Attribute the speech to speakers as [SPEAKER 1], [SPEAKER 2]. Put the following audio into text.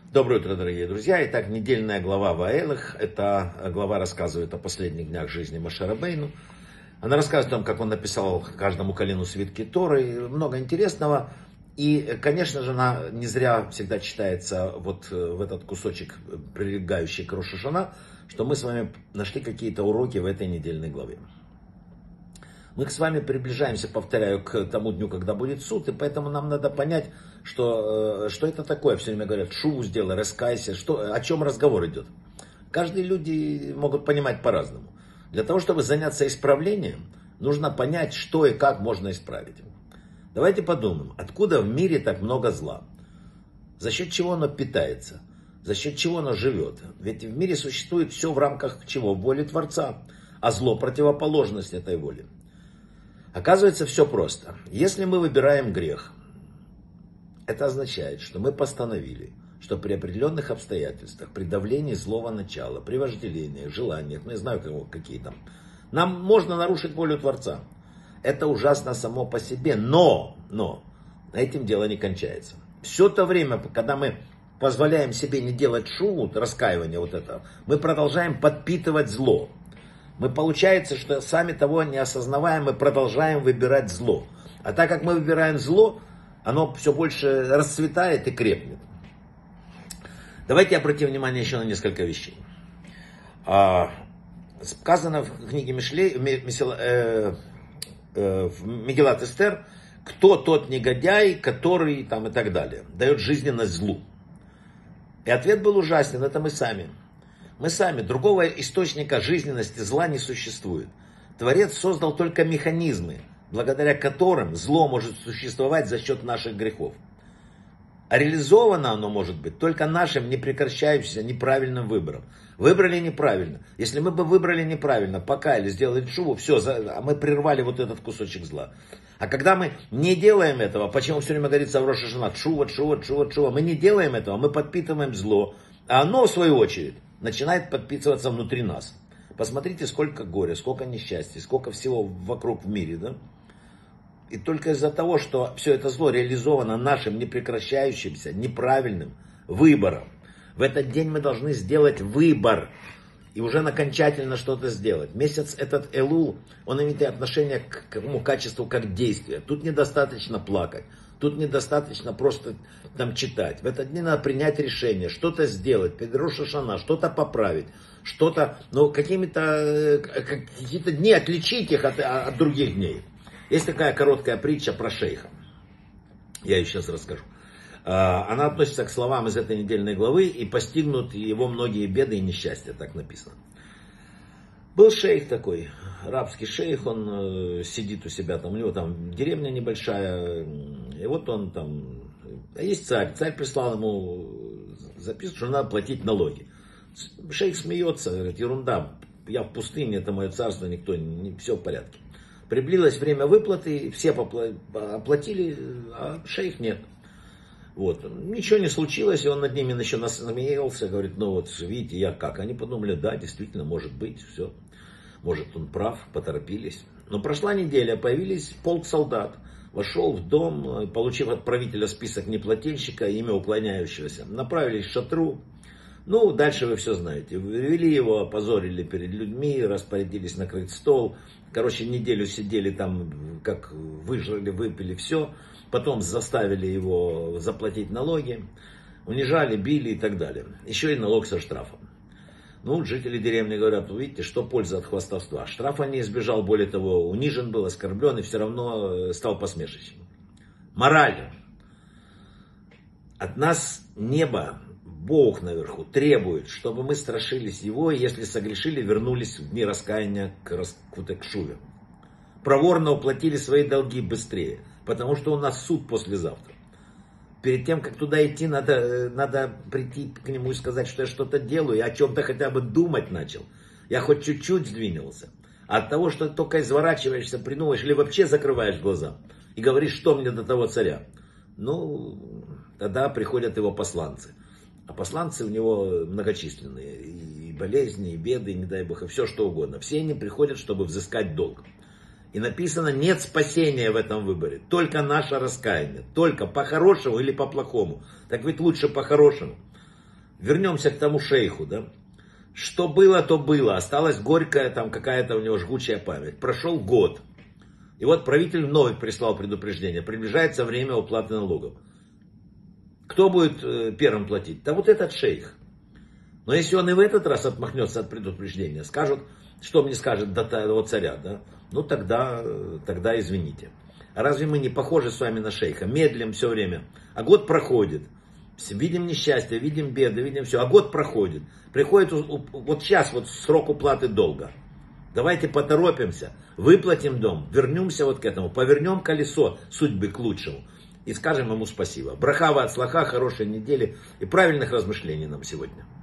[SPEAKER 1] Доброе утро, дорогие друзья. Итак, недельная глава Ваэлах. Эта глава рассказывает о последних днях жизни Моше Рабейну. Она рассказывает о том, как он написал каждому колену свитки Торы. Много интересного. И, конечно же, она не зря всегда читается вот в этот кусочек, прилегающий к Рош ха-Шана, что мы с вами нашли какие-то уроки в этой недельной главе. Мы с вами приближаемся, повторяю, к тому дню, когда будет суд, и поэтому нам надо понять, что это такое. Все время говорят, шуву сделай, раскайся, о чем разговор идет. Каждые люди могут понимать по-разному. Для того, чтобы заняться исправлением, нужно понять, что и как можно исправить. Давайте подумаем, откуда в мире так много зла? За счет чего оно питается? За счет чего оно живет? Ведь в мире существует все в рамках чего? Воли Творца. А зло – противоположность этой воли. Оказывается, все просто. Если мы выбираем грех, это означает, что мы постановили, что при определенных обстоятельствах, при давлении злого начала, при вожделении, желаниях, не знаю какие там, нам можно нарушить волю Творца. Это ужасно само по себе, но этим дело не кончается. Все то время, когда мы позволяем себе не делать шуву, раскаивание вот это, мы продолжаем подпитывать зло. Мы, получается, что сами того не осознавая, мы продолжаем выбирать зло. А так как мы выбираем зло, оно все больше расцветает и крепнет. Давайте обратим внимание еще на несколько вещей. Сказано в книге в Мегилат Эстер, кто тот негодяй, который там и так далее, дает жизненность злу. И ответ был ужасен, это мы сами. Мы сами, другого источника жизненности зла не существует. Творец создал только механизмы, благодаря которым зло может существовать за счет наших грехов. А реализовано оно может быть только нашим непрекращающимся неправильным выбором. Выбрали неправильно. Если мы бы выбрали неправильно, покаялись, сделали шуву, все, мы прервали вот этот кусочек зла. А когда мы не делаем этого, почему все время говорится в Рош ха-Шана, шува, мы не делаем этого, мы подпитываем зло, а оно, в свою очередь, начинает подпитываться внутри нас. Посмотрите, сколько горя, сколько несчастья, сколько всего вокруг в мире, да? И только из-за того, что все это зло реализовано нашим непрекращающимся, неправильным выбором. В этот день мы должны сделать выбор. И уже окончательно что-то сделать. Месяц этот Элул, он имеет отношение к какому качеству, как действие. Тут недостаточно плакать. Тут недостаточно просто там читать. В этот день надо принять решение, что-то сделать, перед Рош ха-Шана, что-то поправить, что-то, какие-то дни отличить их от других дней. Есть такая короткая притча про шейха. Я ее сейчас расскажу. Она относится к словам из этой недельной главы, и постигнут его многие беды и несчастья, так написано. Был шейх такой, арабский шейх, он сидит у себя, там, у него там деревня небольшая, и вот он там, а есть царь прислал ему записку, что надо платить налоги. Шейх смеется, говорит, ерунда, я в пустыне, это мое царство, все в порядке. Приблизилось время выплаты, все оплатили, а шейх нет. Вот. Ничего не случилось, и он над ними еще насмеялся, говорит, видите, я как? Они подумали, да, действительно, может быть, все. Может, он прав, поторопились. Но прошла неделя, появились полк солдат. Вошел в дом, получив от правителя список неплательщика, имя уклоняющегося. Направились к шатру. Дальше вы все знаете. Вывели его, опозорили перед людьми, распорядились накрыть стол. Неделю сидели там, как выжрали, выпили, все. Потом заставили его заплатить налоги. Унижали, били и так далее. Еще и налог со штрафом. Жители деревни говорят, видите, что польза от хвастовства. Штрафа не избежал, более того, унижен был, оскорблен и все равно стал посмешищем. Мораль. От нас небо, Бог наверху, требует, чтобы мы страшились Его, и если согрешили, вернулись в дни раскаяния к шуве. Проворно уплатили свои долги быстрее, потому что у нас суд послезавтра. Перед тем, как туда идти, надо прийти к нему и сказать, что я что-то делаю, я о чем-то хотя бы думать начал. Я хоть чуть-чуть сдвинулся. А от того, что ты только изворачиваешься, придумываешь, или вообще закрываешь глаза и говоришь, что мне до того царя. Тогда приходят его посланцы. А посланцы у него многочисленные. И болезни, и беды, и, не дай бог, и все что угодно. Все они приходят, чтобы взыскать долг. И написано, нет спасения в этом выборе. Только наше раскаяние. Только по-хорошему или по-плохому. Так ведь лучше по-хорошему. вернемся к тому шейху, да. Что было, то было. Осталась горькая там какая-то у него жгучая память. Прошел год. И вот правитель вновь прислал предупреждение. Приближается время уплаты налогов. Кто будет первым платить? Да вот этот шейх. Но если он и в этот раз отмахнется от предупреждения, скажут, что мне скажет до того царя, да? Ну тогда извините. А разве мы не похожи с вами на шейха? Медлим все время. А год проходит. Видим несчастье, видим беды, видим все. А год проходит. Приходит вот сейчас вот срок уплаты долга. Давайте поторопимся, выплатим дом, вернемся вот к этому, повернем колесо судьбы к лучшему и скажем ему спасибо. Браха ва ацлаха, хорошей недели и правильных размышлений нам сегодня.